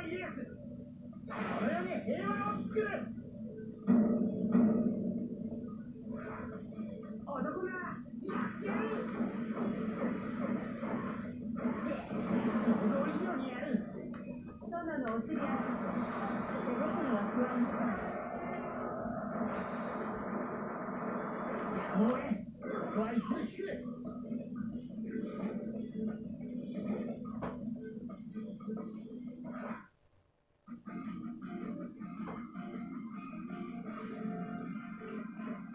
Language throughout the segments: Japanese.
家康、この世に平和を作る。男がやってやる。想像以上にやる。 殿のお知り合い、手心は不安です。 やむをえん。ここは一度引く。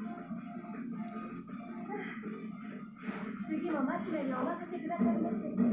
次も松浦にお任せくださいませ。